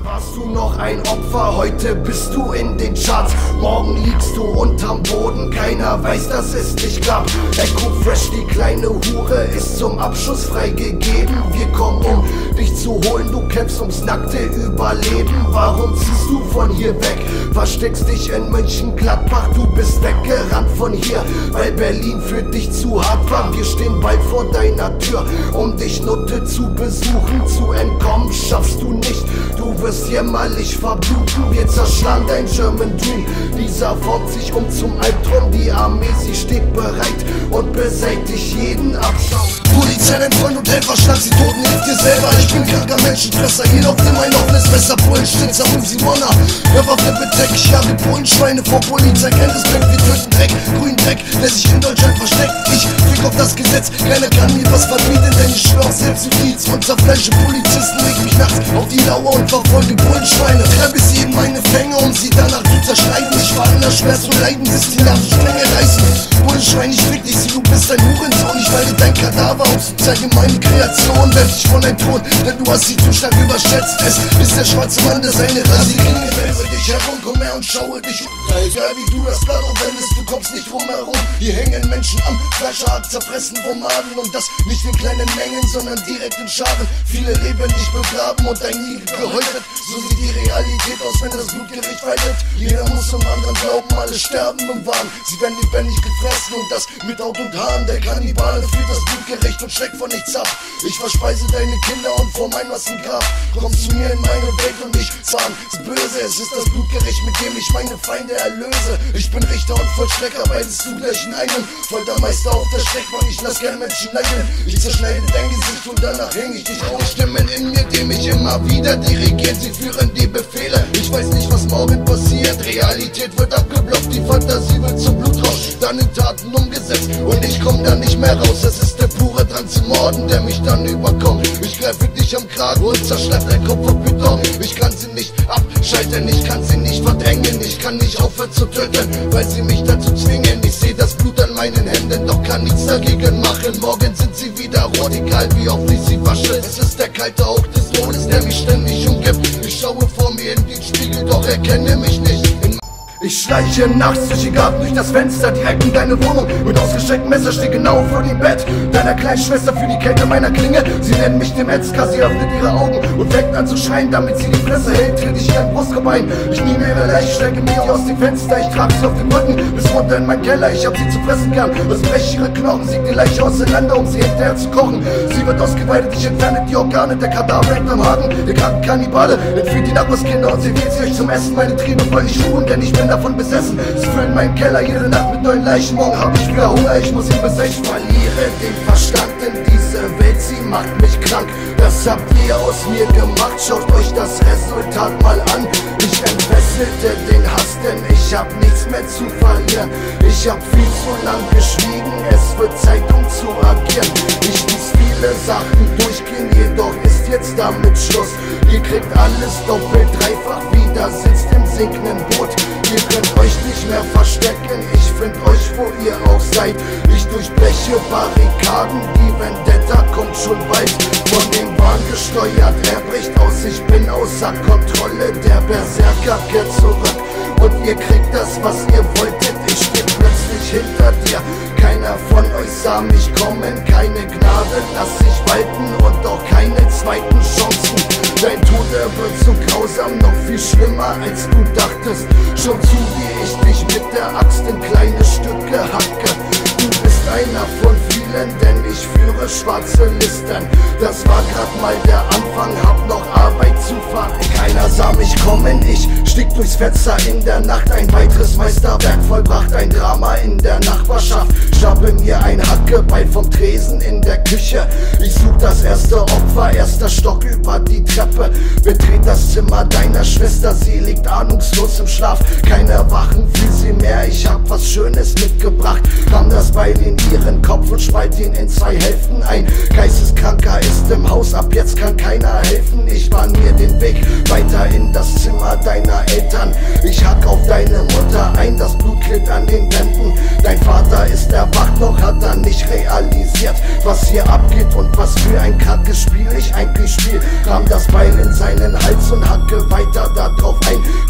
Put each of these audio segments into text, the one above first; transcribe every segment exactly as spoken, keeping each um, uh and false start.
warst du noch ein Opfer, heute bist du in den Charts. Morgen liegst du unterm Boden, keiner weiß, dass es dich gab. Echo Fresh, die kleine Hure, ist zum Abschuss freigegeben. Wir kommen, um dich zu holen, du kämpfst ums nackte Überleben. Warum ziehst du von hier weg? Versteckst dich in Mönchengladbach, du bist weggerannt von hier, weil Berlin für dich zu hart war. Wir stehen bald vor deiner Tür, um dich Nutte zu besuchen. Zu entkommen schaffst du nicht, du wirst jämmerlich verbluten. Wir zerschlagen dein German Dream, dieser formt sich um zum Albtraum. Die Armee, sie steht bereit und beseitigt jeden Abschau. Polizei, dein Freund und Helfer, schlag sie tot, hilf dir selber. Ich bin kranker Menschenfresser, jedoch nimm ein offenes Messer. Bullen, Schnitzer und Simona, Hörwaffe bedeckt. Ich jage Bullenschweine vor Polizei, kein Respekt, wir töten Dreck, grünen Dreck, der sich in Deutschland versteckt. Ich fick auf das Gesetz, keiner kann mir was verbieten, denn ich schwör auf Selbstjustiz und zerfleische Polizisten. Leg mich nachts auf die Lauer und verfolge Bullenschweine. Treibe sie in meine Fänge, um sie danach zu zerschneiden. Ich war in der Schmerz und Leiden, bis die Nachrichtlänge reißen. Bullenschwein, ich fick dich, du bist ein Hurensohn. Ich weide dein Kadaver aus und zeige meine Kreation. Werf dich von deinem Thron, denn du hast sie zu stark überschätzt. Es ist der schwarze Mann, der seine Rasierklinge hält. Dich herum, komm her und schaue dich um. Egal wie du das Blatt aufwendest, du kommst nicht drum herum. Hier hängen Menschen am Fleischerhaken, zerfressen vom Magen. Und das nicht in kleinen Mengen, sondern direkt in Scharen. Viele lebendig begraben und ein Nie gehäutet. So sieht die Realität aus, wenn das Blutgericht weitet. Jeder muss zum anderen glauben, alle sterben im Wahn. Sie werden lebendig gefressen und das mit Haut und Haaren. Der Kannibale führt das Blutgericht und schreckt von nichts ab. Ich verspeise deine Kinder und vor mein Massengrab. Kommst zu mir in meine Welt und ich zahn ist böse. Es ist das Blutgericht, mit dem ich meine Feinde erlöse. Ich bin Richter und Vollstrecker, beides zugleich in einem. Foltermeister auf der Streckbank, ich lass gern Menschen leiden. Ich zerschneide dein Gesicht und danach häng ich dich auf. Stimmen in mir, die mich immer wieder dirigieren, sie führen die Befehle. Ich weiß nicht, was morgen passiert. Realität wird abgeblockt, die Fantasie wird zum Blutrausch, dann in Taten umgesetzt und ich komm da nicht mehr raus. Es ist der pure Drang zu morden, der mich dann überkommt. Ich greife dich am Kragen und zerschlag dein Kopf auf Beton. Ich kann sie nicht abschalten, ich kann sie nicht verdrängen. Ich kann nicht aufhören zu töten, weil sie mich dazu zwingen. Ich seh das Blut an meinen Händen, doch kann nichts dagegen machen. Morgen sind sie wieder rot, egal wie oft ich sie wasche. Es ist der kalte Hauch des Todes, der mich ständig umgibt. Ich schaue vor mir in den Spiegel, doch erkenne mich nicht. Ich schleiche nachts durch den Garten, durch das Fenster, direkt in deine Wohnung. Mit ausgestrecktem Messer stehe genau vor dem Bett deiner kleinen Schwester für die Kälte meiner Klinge. Sie nennt mich den Metzger, sie öffnet ihre Augen und fängt an zu schreien, damit sie die Fresse hält. Tritt ich ihr ein Brustkorb ein, ich nehme ihre Leiche, strecke mich aus dem Fenster. Ich trage sie auf den Rücken bis runter in meinen Keller. Ich hab sie zu fressen gern, das breche ihre Knochen, sieg die Leiche auseinander, um sie hinterher zu kochen. Sie wird ausgeweitet, ich entferne die Organe, der Kadaver hängt am Haken. Der kranken Kannibale entführt die Nachbarskinder und serviert sie euch zum Essen. Meine Triebe wollen nicht ruhen, denn ich bin davon besessen. Sie füllen meinen Keller jede Nacht mit neuen Leichen. Morgen hab ich wieder Hunger, ich muss ihn besetzen. Ich verliere den Verstand in diese Welt, sie macht mich krank. Das habt ihr aus mir gemacht, schaut euch das Resultat mal an. Ich entfesselte den Hass, denn ich hab nichts mehr zu verlieren. Ich hab viel zu lang geschwiegen, es wird Zeit um zu agieren. Ich ließ viele Sachen durchgehen, jedoch ist jetzt damit Schluss. Ihr kriegt alles doppelt, dreifach wieder, sitzt im sinkenden Boot. Ihr könnt euch nicht mehr verstecken, ich find euch, wo ihr auch seid. Ich durchbreche Barrikaden, die Vendetta kommt schon bald. Von dem Wahn gesteuert, er bricht aus, ich bin außer Kontrolle. Der Berserker kehrt zurück und ihr kriegt das, was ihr wolltet. Ich steh plötzlich hinter dir, keiner von euch sah mich kommen. Keine Gnade, lass ich walten und auch keine zweiten Chancen. Dein Tod, er wird so grausam, noch viel schlimmer als du dachtest. Schon zu, wie ich dich mit der Axt in kleine Stücke hacke. Du bist einer von vielen, denn ich führe schwarze Listen. Das war grad mal der Anfang, hab noch Arbeit zu verrichten. Keiner sah mich kommen, ich stieg durchs Fenster in der Nacht. Ein weiteres Meisterwerk vollbracht, ein Drama in der Nachbarschaft. Schnappe mir ein Hackebeil vom Tresen in der Küche. Ich such das erste Opfer, erster Stock über die Treppe. Betret das Zimmer deiner Schwester, sie liegt ahnungslos im Schlaf. Keine Erwachen will sie mehr, ich hab was Schönes mitgebracht. Ramm das Beil in ihren Kopf und spalt ihn in zwei Hälften ein. Geisteskranker ist im Haus, ab jetzt kann keiner helfen. Ich bahn mir den Weg weiter in das Zimmer deiner Eltern. Ich hack auf deine Mutter ein, das Blut klebt an den Wänden. Dein Vater ist erwacht, noch hat er nicht realisiert, was hier abgeht und was für ein krankes Spiel ich eigentlich spiel. Ramm das Beil in seinen Hals und hacke weiter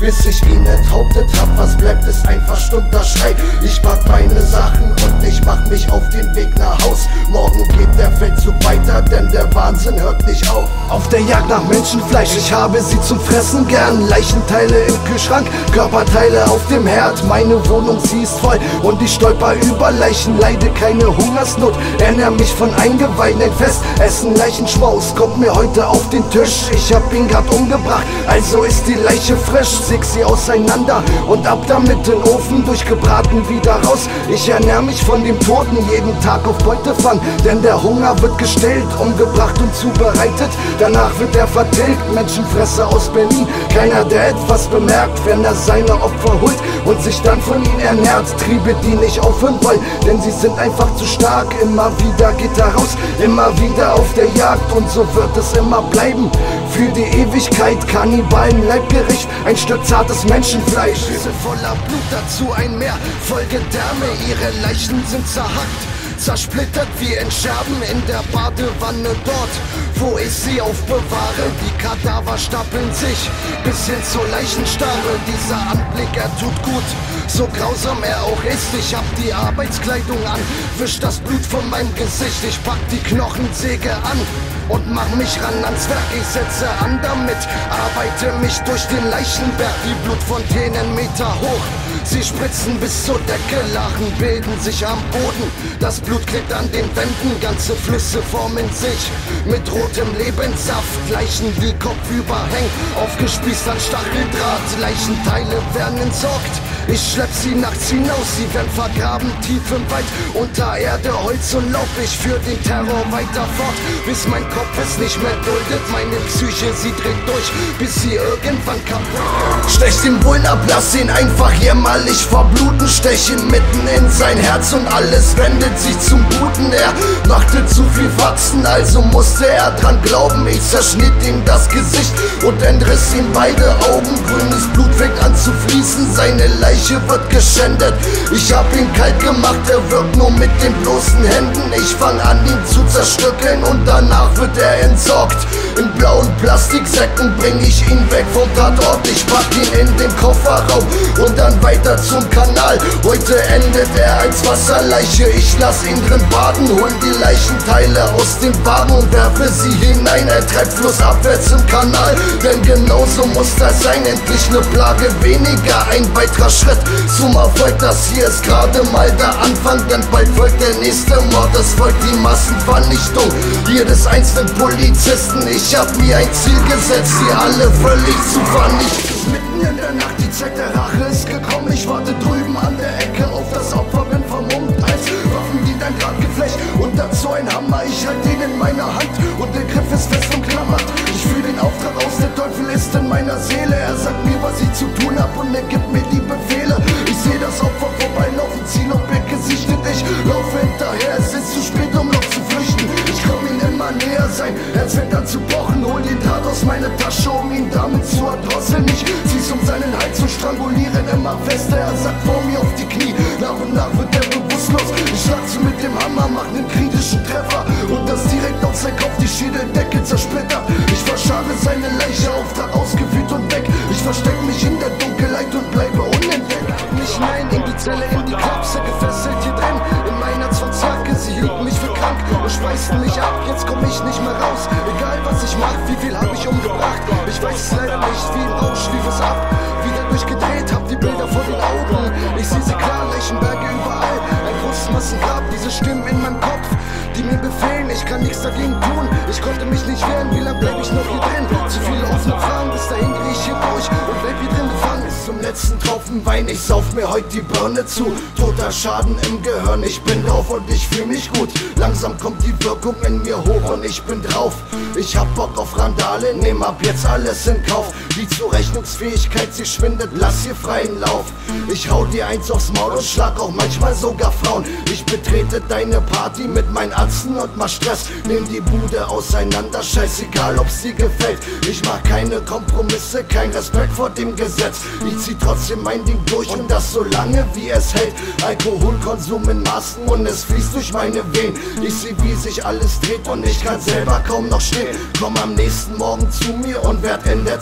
bis ich ihn enthauptet hab. Was bleibt, ist ein verstummter Schrei. Ich pack meine Sachen und ich mach mich auf den Weg nach Haus. Morgen geht der Feldzug weiter, denn der Wahnsinn hört nicht auf. Auf der Jagd nach Menschenfleisch, ich habe sie zum Fressen gern. Leichenteile im Kühlschrank, Körperteile auf dem Herd. Meine Wohnung, sie ist voll und ich stolper über Leichen. Leide keine Hungersnot, ernähr mich von Eingeweiden. Ein Fest, Essen, Leichenschmaus kommt mir heute auf den Tisch. Ich hab ihn grad umgebracht, also ist die Leiche frisch. Säg sie auseinander und ab damit in Ofen, durchgebraten wieder raus. Ich ernähr mich von dem Toten, jeden Tag auf Beutefang, denn der Hunger wird gestillt, umgebracht und zubereitet. Danach wird er vertilgt, Menschenfresser aus Berlin. Keiner, der etwas bemerkt, wenn er seine Opfer holt und sich dann von ihnen ernährt. Triebe, die nicht aufhören wollen, denn sie sind einfach zu stark. Immer wieder geht er raus, immer wieder auf der Jagd, und so wird es immer bleiben. Für die Ewigkeit, Kannibalen, Leibgericht, ein Stück zartes Menschenfleisch. Füße voller Blut, dazu ein Meer voll Gedärme, ihre Leichen sind zerhackt, zersplittert wie in Scherben in der Badewanne dort, wo ich sie aufbewahre. Die Kadaver stapeln sich bis hin zur Leichenstarre. Dieser Anblick, er tut gut, so grausam er auch ist. Ich hab die Arbeitskleidung an, wisch das Blut von meinem Gesicht. Ich pack die Knochensäge an und mach mich ran ans Werk. Ich setze an damit, arbeite mich durch den Leichenberg. Die Blutfontänen Meter hoch, sie spritzen bis zur Decke. Lachen bilden sich am Boden, das Blut klebt an den Wänden. Ganze Flüsse formen sich mit rotem Lebenssaft. Leichen, die kopfüber hängen, aufgespießt an Stacheldraht. Leichenteile werden entsorgt, ich schlepp sie nachts hinaus. Sie werden vergraben tief im Wald, unter Erde, Holz und Laub. Ich führ den Terror weiter fort, bis mein Kopf es nicht mehr duldet. Meine Psyche, sie dreht durch, bis sie irgendwann kaputt. Stech den Bullen ab, lass ihn einfach jämmerlich verbluten. Stech ihn mitten in sein Herz und alles wendet sich zum Guten. Er machte zu viel Faxen, also musste er dran glauben. Ich zerschnitt ihm das Gesicht und entriss ihm beide Augen. Grünes Blut fängt an zu fließen, seine Leiche wird geschändet. Ich hab ihn kalt gemacht, er wirkt nur mit den bloßen Händen. Ich fang an, ihn zu zerstückeln und danach wird er entsorgt. In blauen Plastiksäcken bring ich ihn weg vom Tatort. Ich pack ihn in den Kofferraum und dann weiter zum Kanal. Heute endet er als Wasserleiche, ich lass ihn drin baden. Hol die Leichenteile aus dem Wagen und werfe sie hinein. Er treibt flussabwärts im Kanal, denn genauso muss das sein. Endlich ne Plage weniger, ein weiterer Schritt zum Erfolg. Das hier ist gerade mal der Anfang, denn bald folgt der nächste Mord. Es folgt die Massenvernichtung jedes einzelnen Polizisten. Ich hab mir ein Ziel gesetzt, sie alle völlig zu vernichten. Mitten in der Nacht, die Zeit der Rache ist gekommen. Ich warte drüben an der Ecke auf das Opfer, bin vermummt als Waffen, die dein Draht geflecht. Und dazu ein Hammer, ich halt den in meiner Hand und der Griff ist fest umklammert. Ich fühl den Auftrag aus, der Teufel ist in meiner Seele. Er sagt mir, was ich zu tun hab und er gibt mir die Befehle. Ich seh das Opfer vorbeilaufen, Zielobjekt gesichtet. Ich laufe hinterher, es ist zu spät, um noch zu flüchten. Ich komm ihm immer näher, sein Herz fängt an zu pochen. Hol den Draht aus meiner Tasche, um ihn damit zu erdrosseln. Ich zieh's um seinen Hals zu strangulieren, immer fester. Er sagt vor mir auf die Knie, nach und nach wird er bewusstlos. Ich schlag zu mit dem Hammer, mach nen kritischen Treffer und das direkt auf sein Kopf, die Schädeldecke zersplittert. Ich verscharre seine Leiche, Auftrag ausgeführt und weg. Ich versteck mich in der Dunkelheit und bleibe unentdeckt. Nicht hinein in die Zelle, in die Klapse, gefesselt hier drin, in meiner Zwangsjacke. Sie hielten mich für krank und speisten mich ab. Jetzt komm ich nicht mehr raus, egal was ich mach, wie viel hab ich umgebracht. Ich weiß es leider nicht, wie im Rausch lief es ab. Wieder durchgedreht, hab die Bilder vor den Augen. Ich seh sie klar, Leichenberge überall, ein großes Massengrab, diese Stimmen in meinem Kopf, die mir befehlen, ich kann nichts dagegen tun. Ich konnte mich nicht wehren, wie lang bleib ich noch hier drin? Zu viele offene Fragen, bis dahin geh ich hier durch und bleib hier drin gefangen. Bis zum letzten Tropfen Wein, ich sauf mir heute die Birne zu. Toter Schaden im Gehirn, ich bin drauf und ich fühl mich gut. Langsam kommt die Wirkung in mir hoch und ich bin drauf. Ich hab Bock auf Randale, nehm ab jetzt alles in Kauf. Die Zurechnungsfähigkeit, sie schwindet, lass ihr freien Lauf. Ich hau dir eins aufs Maul und schlag auch manchmal sogar Frauen. Ich betrete deine Party mit meinen Atzen und mach Stress. Nehm die Bude auseinander, scheißegal ob sie gefällt. Ich mach keine Kompromisse, kein Respekt vor dem Gesetz. Ich zieh trotzdem mein Ding durch und das so lange wie es hält. Alkoholkonsum in Maßen und es fließt durch meine Venen. Ich seh wie sich alles dreht und ich kann selber kaum noch stehen. Komm am nächsten Morgen zu mir und werd in der Zelle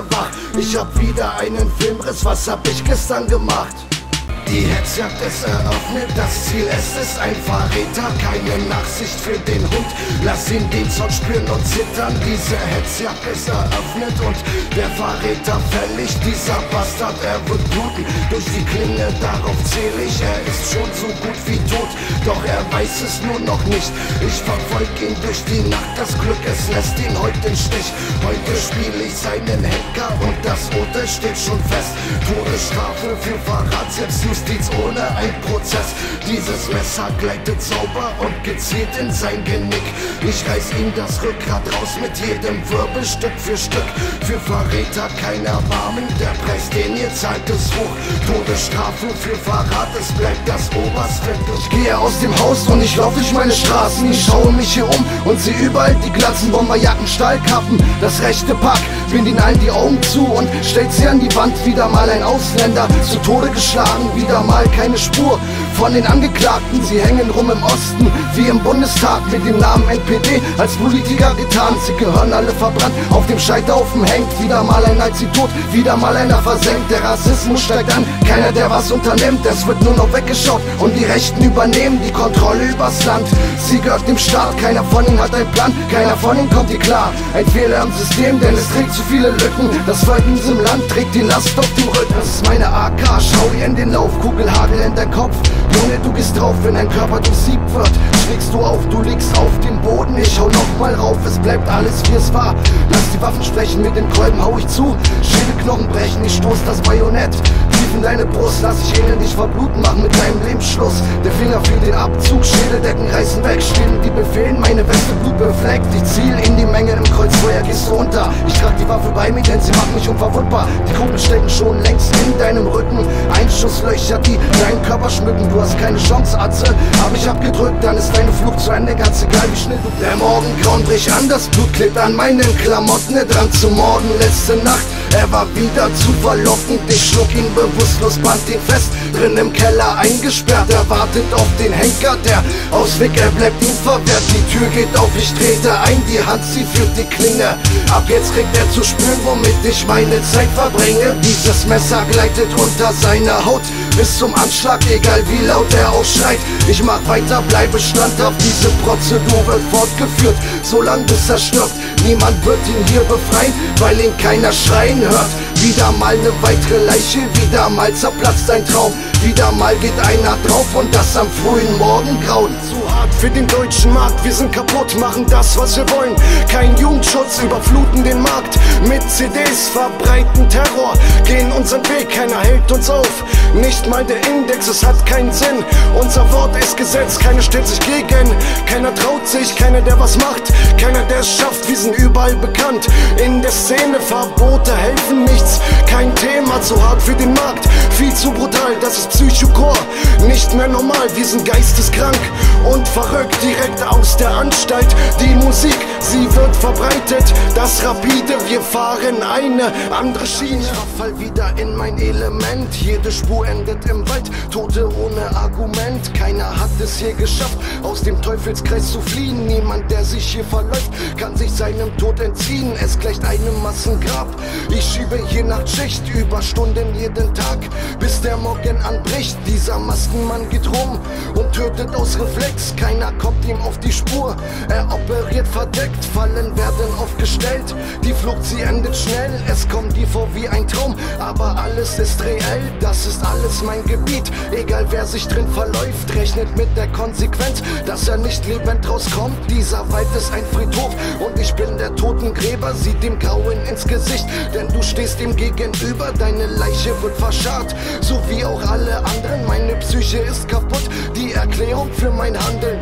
wach. Ich hab wieder einen Filmriss, was hab ich gestern gemacht? Die Hetzjagd ist eröffnet, das Ziel, es ist ein Verräter. Keine Nachsicht für den Hund, lass ihn den Zorn spüren und zittern. Diese Hetzjagd ist eröffnet und der Verräter fällig. Dieser Bastard, er wird bluten durch die Klinge, darauf zähl ich. Er ist schon so gut wie tot, doch er weiß es nur noch nicht. Ich verfolg ihn durch die Nacht, das Glück, es lässt ihn heute im Stich. Heute spiel ich seinen Henker und das Urteil steht schon fest. Todesstrafe für Verrat, selbst Justiz ohne ein Prozess. Dieses Messer gleitet sauber und gezielt in sein Genick. Ich reiß ihm das Rückgrat raus mit jedem Wirbel, Stück für Stück. Für Verräter kein Erbarmen, der Preis, den ihr zahlt, ist hoch. Todesstrafe für Verrat, es bleibt das oberste. Ich gehe aus dem Haus und ich laufe durch meine Straßen. Ich schaue mich hier um und sehe überall die Glatzen, Bomberjacken, Stahlkappen, das rechte Pack. Bind ihnen allen die Augen zu und stellt sie an die Wand. Wieder mal ein Ausländer, zu Tode geschlagen. Wieder mal keine Spur von den Angeklagten. Sie hängen rum im Osten, wie im Bundestag, mit dem Namen N P D als Politiker getan. Sie gehören alle verbrannt, auf dem Scheiterhaufen hängt. Wieder mal ein Nazi tot, wieder mal einer versenkt. Der Rassismus steigt an, keiner der was unternimmt. Es wird nur noch weggeschaut und die Rechten übernehmen die Kontrolle übers Land. Sie gehört dem Staat, keiner von ihnen hat einen Plan, keiner von ihnen kommt hier klar. Ein Fehler im System, denn es trägt zu viele Lücken. Das Volk in diesem Land trägt die Last auf dem Rücken. Das ist meine A K, schau ihr in den Lauf, Kugelhagel in dein Kopf. Junge, du gehst drauf, wenn dein Körper durchsiebt wird. Schlägst du auf, du liegst auf dem Boden. Ich hau nochmal rauf, es bleibt alles wie es war. Lass die Waffen sprechen, mit den Kolben hau ich zu. Schädelknochen brechen, ich stoß das Bajonett tief in deine Brust, lass ich elend dich verbluten, mach mit deinem Leben Schluss. Der Finger für den Abzug, Schädeldecken reißen weg, stehen die Befehlen, meine Weste blutbefleckt. Ich ziel in die Menge, im Kreuzfeuer gehst du unter. Ich trag die Waffe bei mir, denn sie macht mich unverwundbar. Die Kugeln stecken schon längst in deinem Rücken. Einschusslöcher, die deinen Körper schmücken. Du hast keine Chance, Atze, hab ich abgedrückt, dann ist deine Flucht zu Ende, ganz egal wie schnell du. Der Morgengrauen bricht an, das Blut klebt an meinen Klamotten. Er drang zu morden, letzte Nacht, er war wieder zu verlockend. Ich schluck ihn bewusstlos, band ihn fest, drin im Keller eingesperrt. Er wartet auf den Henker, der Ausweg, er bleibt ihm verwehrt. Die Tür geht auf, ich trete ein, die Hand, sie führt die Klinge. Ab jetzt kriegt er zu spüren, womit ich meine Zeit verbringe. Dieses Messer gleitet unter seiner Haut bis zum Anschlag, egal wie laut er ausschreit. Ich mach weiter, bleibe standhaft, diese Prozedur wird fortgeführt, solange bis er stirbt. Niemand wird ihn hier befreien, weil ihn keiner schreien hört. Wieder mal eine weitere Leiche, wieder mal zerplatzt ein Traum. Wieder mal geht einer drauf und das am frühen Morgengrauen. Zu hart für den deutschen Markt, wir sind kaputt, machen das, was wir wollen. Kein Jugendschutz, überfluten den Markt mit C Ds, verbreiten Terror, gehen unseren Weg, keiner hält uns auf. Nicht mal der Index, es hat keinen Sinn. Unser Wort ist Gesetz, keiner stellt sich gegen. Keiner traut sich, keiner der was macht, keiner der es schafft, wir sind überall bekannt. In der Szene, Verbote helfen nichts, kein Thema, zu hart für den Markt, viel zu brutal, das ist Psychocore, nicht mehr normal, wir sind geisteskrank und verrückt, direkt aus der Anstalt. Die Musik, sie wird verbreitet, das rapide, wir fahren eine andere Schiene. Ich verfall wieder in mein Element, jede Spur endet im Wald, Tote ohne Argument. Keiner hat es hier geschafft, aus dem Teufelskreis zu fliehen. Niemand, der sich hier verläuft, kann sich seinem Tod entziehen. Es gleicht einem Massengrab, ich schiebe je Nachtschicht, Überstunden jeden Tag, bis der Morgen anbricht. Dieser Maskenmann geht rum und tötet aus Reflex, keiner kommt ihm auf die Spur. Er operiert verdeckt, Fallen werden aufgestellt, die Flucht, sie endet schnell. Es kommt dir vor wie ein Traum, aber alles ist reell, das ist alles mein Gebiet. Egal wer sich drin verläuft, rechnet mit der Konsequenz, dass er nicht lebend rauskommt. Dieser Wald ist ein Friedhof und ich bin der Totengräber, sieht dem Grauen ins Gesicht, denn du stehst ihm gegenüber. Deine Leiche wird verscharrt, so wie auch alle anderen. Meine Psyche ist kaputt, die Erklärung für mein Handeln.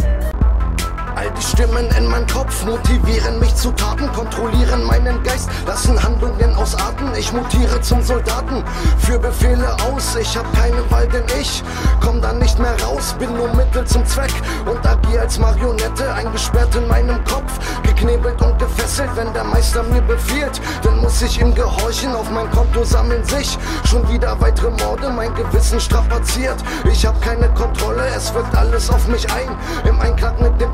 All die Stimmen in meinem Kopf motivieren mich zu Taten, kontrollieren meinen Geist, lassen Handlungen ausarten. Ich mutiere zum Soldaten, führe Befehle aus. Ich hab keine Wahl, denn ich komm dann nicht mehr raus. Bin nur Mittel zum Zweck und agier als Marionette, eingesperrt in meinem Kopf, geknebelt und gefesselt. Wenn der Meister mir befiehlt, dann muss ich ihm gehorchen. Auf mein Konto sammeln sich schon wieder weitere Morde, mein Gewissen strapaziert. Ich hab keine Kontrolle, es wirkt alles auf mich ein, im Einklang mit dem Teufel.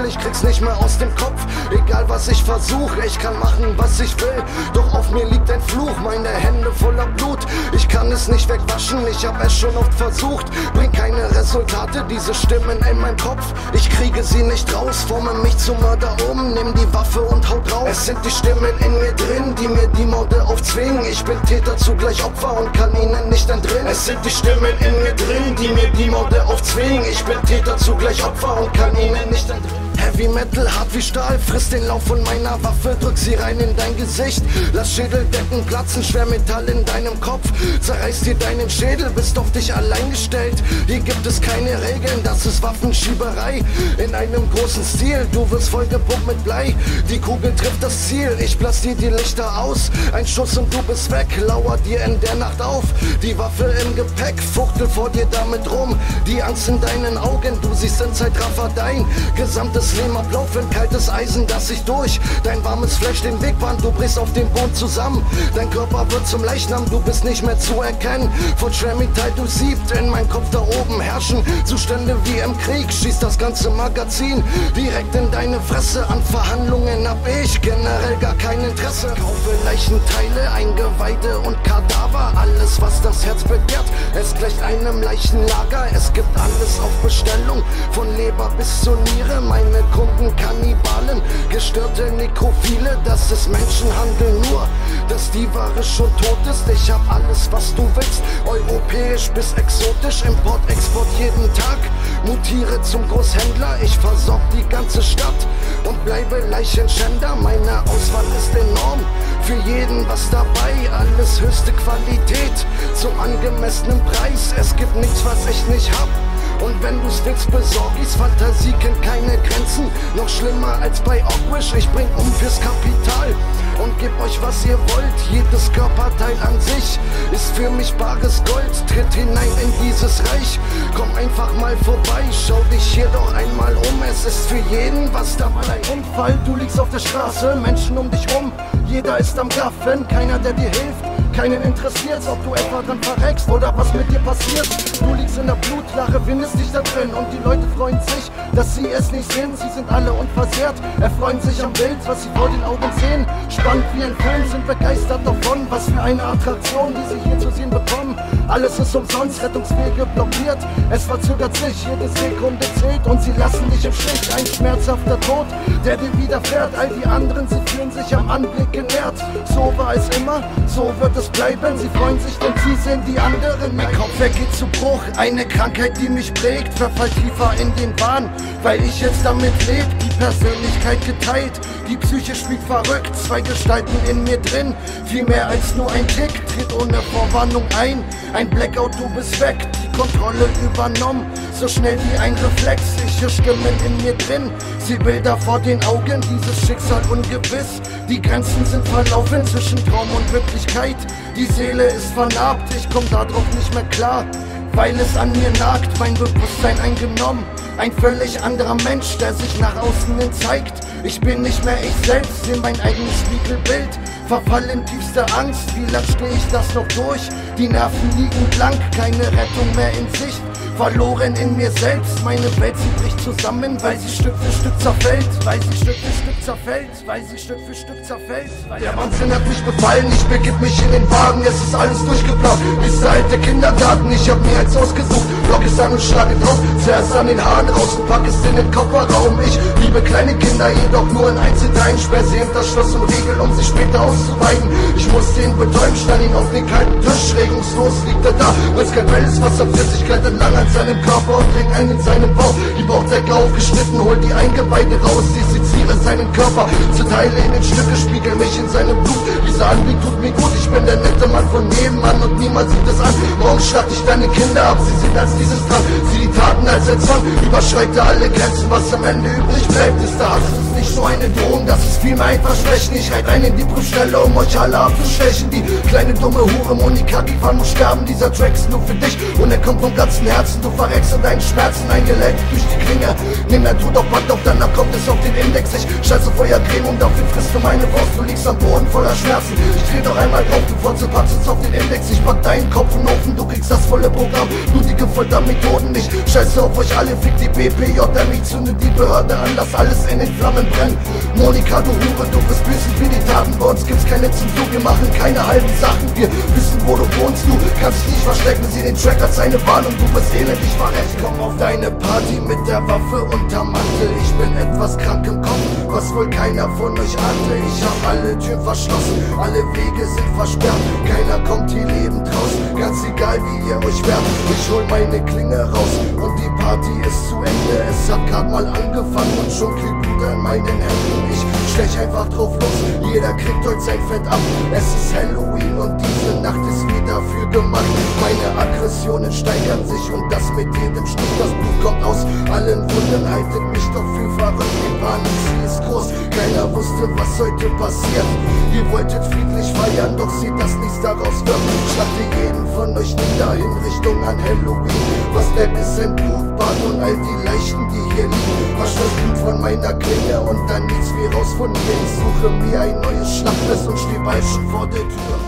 ich krieg's nicht mehr aus dem Kopf. Egal was ich versuche, ich kann machen was ich will. Doch auf mir liegt ein Fluch, meine Hände voller Blut. Ich kann es nicht wegwaschen, ich hab es schon oft versucht. Bringt keine Resultate, diese Stimmen in meinem Kopf. Ich kriege sie nicht raus, forme mich zum Mörder um. Nimm die Waffe und haut drauf. Es sind die Stimmen in mir drin, die mir die Morde aufzwingen. Ich bin Täter, zugleich Opfer und kann ihnen nicht entrinnen. Es sind die Stimmen in mir drin, die mir die Morde aufzwingen. Ich bin Täter, zugleich Opfer und kann ihnen nicht entrinnen. Heavy Metal, hart wie Stahl, frisst den Lauf von meiner Waffe, drück sie rein in dein Gesicht. Lass Schädeldecken platzen, Schwermetall in deinem Kopf. Zerreiß dir deinen Schädel, bist auf dich allein gestellt. Hier gibt es keine Regeln, das ist Waffenschieberei. In einem großen Stil, du wirst vollgepumpt mit Blei. Die Kugel trifft das Ziel, ich blass dir die Lichter aus. Ein Schuss und du bist weg, lauert dir in der Nacht auf. Die Waffe im Gepäck, fuchtel vor dir damit rum. Die Angst in deinen Augen, du siehst in Zeitraffer dein gesamtes Leben ablaufen, kaltes Eisen, das sich durch dein warmes Fleisch den Weg bahnt, du brichst auf dem Boden zusammen. Dein Körper wird zum Leichnam, du bist nicht mehr zu erkennen. Von Schwermetall durchsiebt, in meinem Kopf da oben herrschen Zustände wie im Krieg, schießt das ganze Magazin direkt in deine Fresse. An Verhandlungen hab ich generell gar kein Interesse. Kaufe Leichenteile, Eingeweide und Kadaver, alles was das Herz begehrt, es gleicht einem Leichenlager. Es gibt alles auf Bestellung, von Leber bis zur Niere. Meine Kunden Kannibalen, gestörte Nekrophile, das ist Menschenhandel nur, dass die Ware schon tot ist. Ich hab alles was du willst, europäisch bis exotisch, Import, Export jeden Tag. Mutiere zum Großhändler, ich versorg die ganze Stadt und bleibe Leichenschänder. Meine Auswahl ist enorm, für jeden was dabei, alles höchste Qualität zum angemessenen Preis. Es gibt nichts was ich nicht hab. Und wenn du's willst, besorg ich's, Fantasie kennt keine Grenzen. Noch schlimmer als bei Ogwish, ich bring um fürs Kapital und geb euch was ihr wollt. Jedes Körperteil an sich ist für mich bares Gold. Tritt hinein in dieses Reich, komm einfach mal vorbei, schau dich hier doch einmal um. Es ist für jeden was dabei. Ein Unfall, du liegst auf der Straße, Menschen um dich rum, jeder ist am Gaffen, keiner der dir hilft. Keinen interessiert's, ob du etwa dran verreckst oder was mit dir passiert. Du liegst in der Blutlache, windest dich da drin und die Leute freuen sich, dass sie es nicht sind. Sie sind alle unversehrt, erfreuen sich am Bild, was sie vor den Augen sehen. Spannend wie ein Film, sind begeistert davon, was für eine Attraktion, die sie hier zu sehen bekommen. Alles ist umsonst, Rettungswege blockiert, es verzögert sich, jede Sekunde zählt und sie lassen dich im Stich. Ein schmerzhafter Tod, der dir widerfährt, all die anderen, sie fühlen sich am Anblick genährt. So war es immer, so wird es bleiben, sie freuen sich, denn sie sehen die anderen. Mein Kopf, er geht zu Bruch, eine Krankheit, die mich prägt, verfall tiefer in den Wahn, weil ich jetzt damit lebe, die Persönlichkeit geteilt, die Psyche spielt verrückt, zwei Gestalten in mir drin, viel mehr als nur ein Tick, tritt ohne Vorwarnung ein, ein Blackout, du bist weg, die Kontrolle übernommen, so schnell wie ein Reflex, ich höre Stimmen in mir drin, sie Bilder vor den Augen, dieses Schicksal ungewiss, die Grenzen sind verlaufen zwischen Traum und Wirklichkeit, die Seele ist vernarbt, ich komm darauf nicht mehr klar, weil es an mir nagt, mein Bewusstsein eingenommen, ein völlig anderer Mensch, der sich nach außen hin zeigt. Ich bin nicht mehr ich selbst, seh mein eigenes Spiegelbild, verfall in tiefste Angst, wie lang steh ich das noch durch? Die Nerven liegen blank, keine Rettung mehr in Sicht, verloren in mir selbst, meine Welt, sie bricht zusammen, weil sie Stück für Stück zerfällt, weil sie Stück für Stück zerfällt, weil sie Stück für Stück zerfällt. Der Wahnsinn hat mich befallen, ich begib mich in den Wagen, es ist alles durchgeplant, bis der alte Kindergarten, ich hab mir eins ausgesucht, lock es an und schlage drauf, zuerst an den Haaren raus und pack es in den Kofferraum. Ich liebe kleine Kinder, jedoch nur in Einzelteilen, sperr sie hinter Schloss und Riegel, um sie später auszuweiten. Ich musste ihn betäuben, stand ihn auf den kalten Tisch, regungslos liegt er da, weil's kein Welles Wasser Flüssigkeit entlang an seinem Körper und bring einen in seinen Bauch, die Bauchdecke aufgeschnitten, hol die Eingeweide raus, disseziere seinen Körper, zerteile in den Stücke, spiegel mich in seinem Blut, dieser Anblick tut mir gut, ich bin der nette Mann von nebenan und niemand sieht es an, morgen schlacht ich deine Kinder ab, sie sind als dieses dran, sie die Taten als ein Zwang, überschreite alle Grenzen, was am Ende übrig bleibt, ist der Hass, ist nicht nur eine Drohung, das ist vielmehr ein Versprechen, ich reite rein in die Prüfstelle, um euch alle abzustechen, die kleine dumme Hure, Monika, die fahren muss sterben, dieser Track ist nur für dich und er kommt vom ganzen Herzen, du verreckst in deinen Schmerzen, eingeleitet durch die Klinge, nimm dein Tod auf Band auf, danach kommt es auf den Index, ich scheiße Feuercreme und dafür frisst du meine Faust, du liegst am Boden voller Schmerzen, ich dreh doch einmal drauf, bevor zu Patzen Schwarz auf den Index, ich pack deinen Kopf in den Ofen, du kriegst das volle Programm, blutige Foltermethoden nicht. Scheiße auf euch alle, fick die B P J M, ich zünde die Behörde an, lass alles in den Flammen brennen. Monika, du Hure, du bist böse wie die Taten, bei uns gibt's keine Zensur, wir machen keine halben Sachen, wir wissen, wo du wohnst, du kannst dich nicht verstecken, sieh den Track als eine Warnung, du bist elendig verrecht. Komm auf deine Party mit der Waffe unterm Mantel, ich bin etwas krank im Kopf, was wohl keiner von euch ahnte. Ich hab alle Türen verschlossen, alle Wege sind versperrt, keiner kommt hier lebend raus, ganz egal wie ihr euch wehrt. Ich hol meine Klinge raus und die Party ist zu Ende. Es hat grad mal angefangen und schon kriegt Blut an meinen Händen. Ich stech einfach drauf los, jeder kriegt heute sein Fett ab. Es ist Halloween und diese Nacht ist wieder für gemacht. Meine Aggressionen steigern sich und das mit jedem Stich. Das Blut kommt aus allen Wunden, haltet mich doch für verrückt. Die Panik, sie ist groß, keiner wusste, was heute passiert. Ihr wolltet friedlich feiern, doch seht, dass nichts daraus wird. Schlachtet jeden von euch nieder in Richtung an Halloween. Was bleibt ist ein Blutbad und all die Leichen, die hier liegen. Wasch das Blut von meiner Klinge und dann nichts mehr raus von mir. Ich suche mir ein neues Schlachtfest und steh bald schon vor der Tür.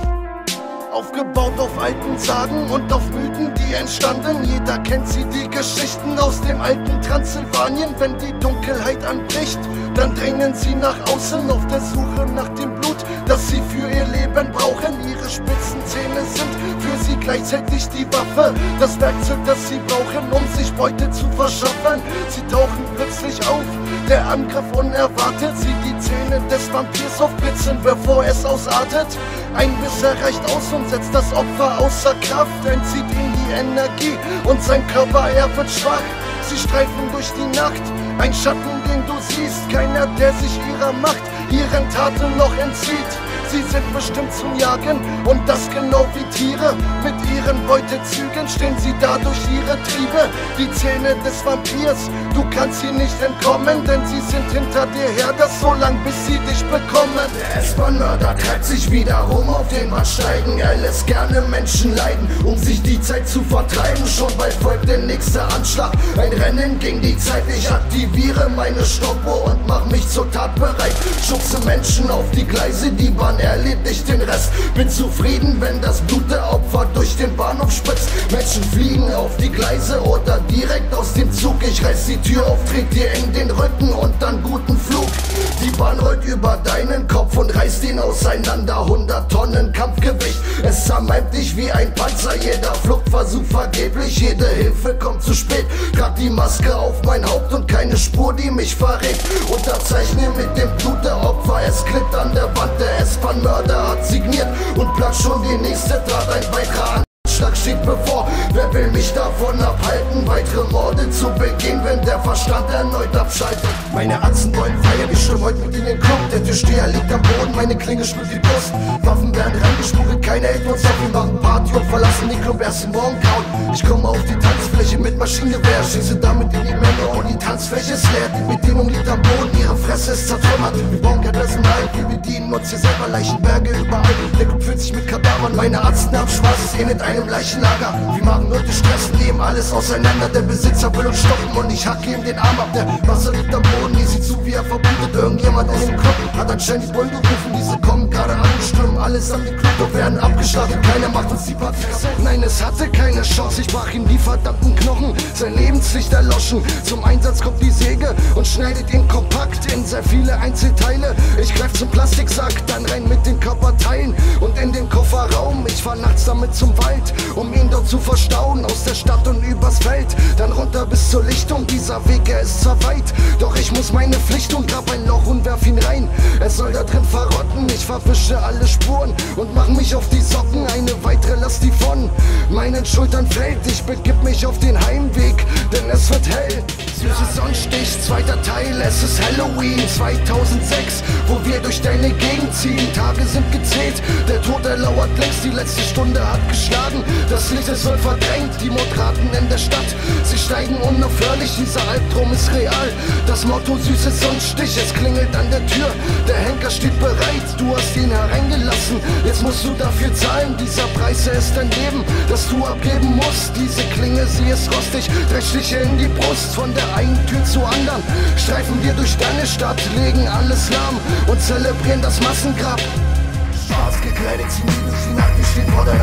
Aufgebaut auf alten Sagen und auf Mythen, die entstanden. Jeder kennt sie, die Geschichten aus dem alten Transsilvanien. Wenn die Dunkelheit anbricht, dann drängen sie nach außen auf der Suche nach dem Blut, das sie für ihr Leben brauchen. Ihre spitzen Zähne sind für sie gleichzeitig die Waffe, das Werkzeug, das sie brauchen, um sich Beute zu verschaffen. Sie tauchen plötzlich auf, der Angriff unerwartet. Sie die Zähne des Vampirs aufblitzen, bevor es ausartet. Ein Messer reicht aus und setzt das Opfer außer Kraft, entzieht ihm die Energie und sein Körper, er wird schwach. Sie streifen durch die Nacht, ein Schatten, den du siehst, keiner, der sich ihrer Macht, ihren Taten noch entzieht. Sie sind bestimmt zum Jagen und das genau wie Tiere. Mit ihren Beutezügen stehen sie da durch ihre Triebe. Die Zähne des Vampirs, du kannst sie nicht entkommen, denn sie sind hinter dir her, das so lang bis sie dich bekommen. Der S-Bahn-Mörder treibt sich wieder rum auf den Bahnsteigen. Er lässt gerne Menschen leiden, um sich die Zeit zu vertreiben. Schon bald folgt der nächste Anschlag, ein Rennen gegen die Zeit. Ich aktiviere meine Stoppuhr und mach mich zur Tat bereit. Schubse Menschen auf die Gleise, die Bahn erledigt den Rest. Bin zufrieden, wenn das Blut der Opfer durch den Bahnhof spritzt. Menschen fliegen auf die Gleise oder direkt aus dem Zug. Ich reiß die Tür auf, trete dir eng den Rücken und dann guten Flug. Die Bahn rollt über deinen Kopf und reißt ihn auseinander. hundert Tonnen Kampfgewicht, es zermalmt dich wie ein Panzer. Jeder Fluchtversuch vergeblich, jede Hilfe kommt zu spät. Grad die Maske auf mein Haupt und keine Spur, die mich verrät. Unterzeichne mit dem Blut der Opfer, es klebt an der Wand. Der S-Bahn-Mörder hat signiert und platzt schon die nächste Tat. Ein weiterer Anschlag steht bevor. Wer will mich davon abhalten, weitere Morde zu begehen, wenn der Verstand erneut abschaltet? Meine Atzen wollen feiern, ich stimme heute mit in den Club. Der Türsteher liegt am Boden, meine Klinge spürt die Brust. Waffen werden reingeschmuggelt, keiner hält uns auf. Wir machen Party und verlassen den Club erst im Morgengrauen. Ich komme auf die Tanzfläche mit Maschinengewehr, schieße damit in die Menge und die Tanzfläche ist leer. Die Bedienung liegt am Boden, ihre Fresse ist zertrümmert. Wir brauchen kein Personal, wir bedienen uns hier selber. Leichenberge überall, der Club füllt sich mit Kadavern. Meine Atzen haben schwarzes ähnelt einem Leichenlager. Wir machen Leute Stress, nehmen alles auseinander. Der Besitzer will uns stoppen und ich hacke ihm den Arm ab. Der Wasser liegt am Boden, ihr sieht zu, wie er verblutet. Irgendjemand aus dem Club hat anscheinend die Bullen gerufen. Diese kommen gerade an und stürmen alles an den Club und werden abgeschlachtet. Keiner macht uns die Party kaputt. Nein, es hatte keine Chance, ich brach ihm die verdammten Knochen. Sein Lebenslicht erloschen, zum Einsatz kommt die Säge und schneidet ihn kompakt in sehr viele Einzelteile. Ich greif zum Plastiksack, dann rein mit den Körperteilen und in den Kofferraum. Ich fahr nachts damit zum Wald, um ihn dort zu verstauen. Aus der Stadt und übers Feld, dann runter bis zur Lichtung. Dieser Weg, er ist zwar weit, doch ich muss meine Pflicht tun. Grab ein Loch und werf ihn rein, es soll da drin verrotten. Ich verwische alle Spuren und mach mich auf die Socken. Eine weitere Last, die von meinen Schultern fällt. Ich begib mich auf den Heimweg, denn es wird hell. Süßes Sonnenstich, zweiter Teil, es ist Halloween zweitausendsechs, wo wir durch deine Gegend ziehen. Tage sind gezählt, der Tod erlauert längst, die letzte Stunde hat geschlagen. Das Licht, es wird verdrängt, die Motraten in der Stadt, sie steigen unaufhörlich, dieser Albtraum ist real. Das Motto süßes Sonnenstich, es klingelt an der Tür, der Henker steht bereit, du hast ihn hereingelassen, jetzt musst du dafür zahlen. Dieser Preis, er ist dein Leben, das du abgeben musst. Diese Klinge, sie ist rostig, drei Stiche in die Brust. Von der einen Tür zur anderen streifen wir durch deine Stadt, legen alles lahm und zelebrieren das Massengrab. Schwarz gekleidet, ziehen die durch die Nacht, wir stehen vor der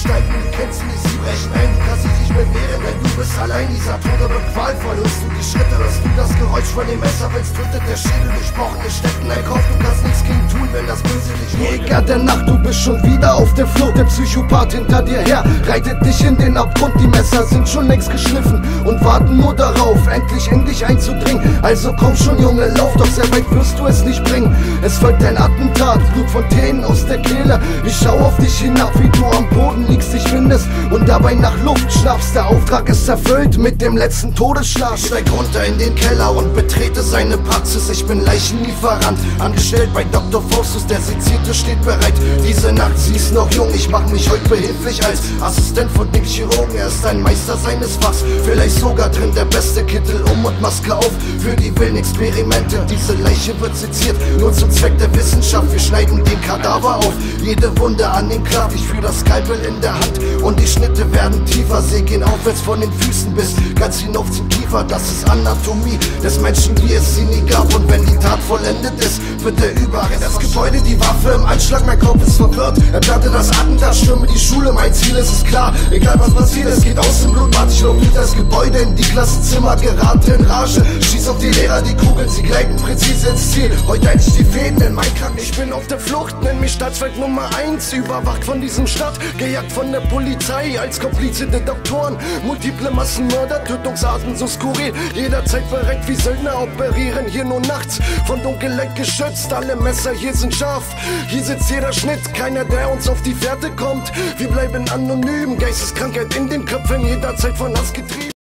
schneiden, du kennst sie nicht, sie brechen ein, du kannst dich nicht mehr wehren, denn du bist allein, dieser Tode wird qualvoll, hörst du die Schritte, hörst du das Geräusch von dem Messer, wenn's tötet, der Schädel durchbrochen, es steckt in dein Kopf, du kannst nichts gegen tun, wenn das Böse dich holt. Jäger der Nacht, du bist schon wieder auf der Flucht, der Psychopath hinter dir her, reitet dich in den Abgrund, die Messer sind schon längst geschliffen und warten nur darauf, endlich in dich einzudringen, also komm schon Junge, lauf, doch sehr weit wirst du es nicht bringen, es folgt ein Attentat, Blutfontänen aus der Kehle, ich schau auf dich hinab, wie du am Boden liegst, dich findest und dabei nach Luft schnappst, der Auftrag ist erfüllt mit dem letzten Todesschlag. Ich steig runter in den Keller und betrete seine Praxis, ich bin Leichenlieferant, angestellt bei Doktor Faustus, der Sezierte steht bereit, diese Nacht, sie ist noch jung, ich mach mich heute behilflich als Assistent von dem Chirurgen, er ist ein Meister seines Fachs, vielleicht sogar drin der beste Kittel um und Maske auf, für die wilden Experimente, diese Leiche wird seziert, nur zum Zweck der Wissenschaft, wir schneiden den Kadaver auf, jede Wunde an dem Kraft, ich führ das Skalpell in der Hand und die Schnitte werden tiefer, sie gehen aufwärts von den Füßen bis ganz hinauf zum Kiefer, das ist Anatomie des Menschen, wie es sie nie gab und wenn die Tat vollendet ist, wird er überall das Gebäude, die Waffe im Anschlag, mein Kopf ist verwirrt, er plante das Attentat, stürme die Schule, mein Ziel ist es klar, egal was passiert, es geht aus dem Blut, warte ich noch durch das Gebäude in die Klassenzimmer, gerate in Rage, schieß auf die Lehrer, die Kugeln, sie gleiten präzise ins Ziel, heute halte ich die Fäden in mein Kranken, ich bin auf der Flucht, nenn mich Staatsfeind Nummer eins, überwacht von diesem Stadt, gejagt von der Polizei, als Komplize der Doktoren, multiple Massenmörder, Tötungsarten so skurril, jederzeit bereit wie Söldner operieren, hier nur nachts, von Dunkelheit geschützt, alle Messer hier sind scharf, hier sitzt jeder Schnitt, keiner der uns auf die Fährte kommt, wir bleiben anonym, Geisteskrankheit in den Köpfen, jederzeit von Hass getrieben.